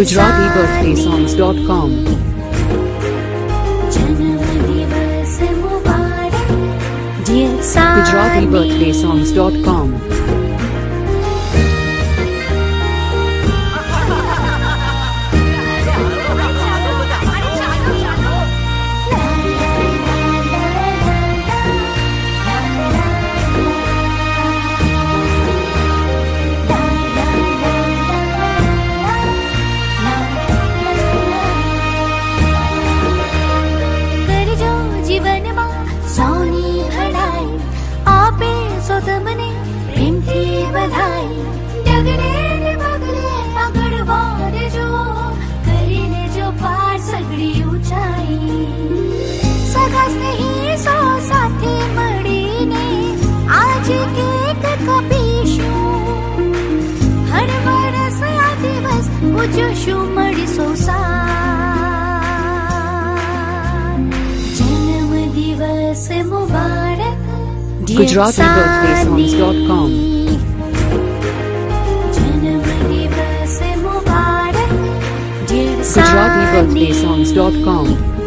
GujaratiBirthdaySongs.com GujaratiBirthdaySongs.com તમને પ્રેમથી બધાઈ ડગલે ને પગલે આગળ વધજો કરીને જો પાર સગડી ઊંચાઈ સગા સ્નેહી સૌ સાથે મળીને આજે કેક કાપીશું હર વર્ષ આ દિવસ ઉજવશું મળીશું સાથ જન્મ દિવસ મુબારક GujaratiBirthdaySongs.com GujaratiBirthdaySongs.com